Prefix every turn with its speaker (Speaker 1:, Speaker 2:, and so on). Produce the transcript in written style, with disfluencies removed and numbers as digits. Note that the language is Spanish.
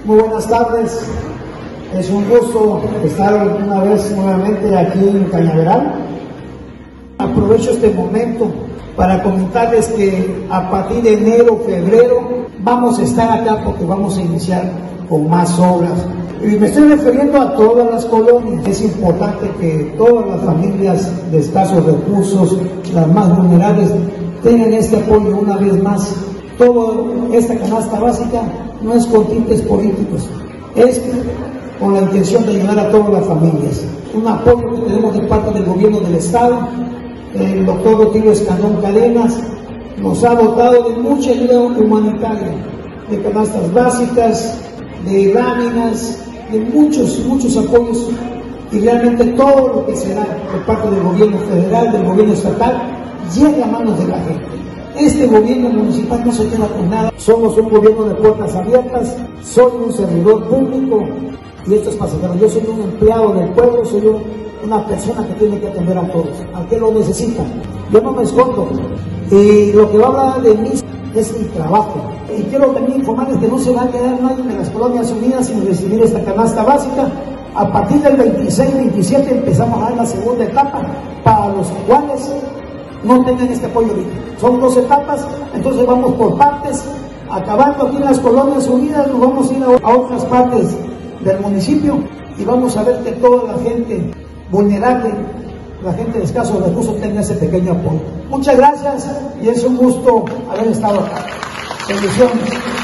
Speaker 1: Muy buenas tardes, es un gusto estar una vez nuevamente aquí en Cañaveral. Aprovecho este momento para comentarles que a partir de enero, febrero, vamos a estar acá porque vamos a iniciar con más obras. Y me estoy refiriendo a todas las colonias. Es importante que todas las familias de escasos recursos, las más vulnerables, tengan este apoyo una vez más. Toda esta canasta básica no es con tintes políticos, es con la intención de ayudar a todas las familias. Un apoyo que tenemos de parte del gobierno del Estado. El doctor Rutilio Escandón Cadenas nos ha dotado de mucha ayuda humanitaria, de canastas básicas, de láminas, de muchos apoyos, y realmente todo lo que se da por parte del gobierno federal, del gobierno estatal, llega a manos de la gente. Este gobierno municipal no se queda con nada. Somos un gobierno de puertas abiertas, soy un servidor público y esto es pasajero. Yo soy un empleado del pueblo, soy una persona que tiene que atender a todos, al que lo necesita. Yo no me escondo y lo que va a hablar de mí es mi trabajo. Y quiero también informarles que no se va a quedar nadie de las Colonias Unidas sin recibir esta canasta básica. A partir del 26-27 empezamos a dar la segunda etapa para los cuales no tengan este apoyo ahorita. Son 2 etapas, entonces vamos por partes. Acabando aquí en las Colonias Unidas, nos vamos a ir a otras partes del municipio y vamos a ver que toda la gente vulnerable, la gente de escasos recursos, tenga ese pequeño apoyo. Muchas gracias y es un gusto haber estado acá. Bendiciones.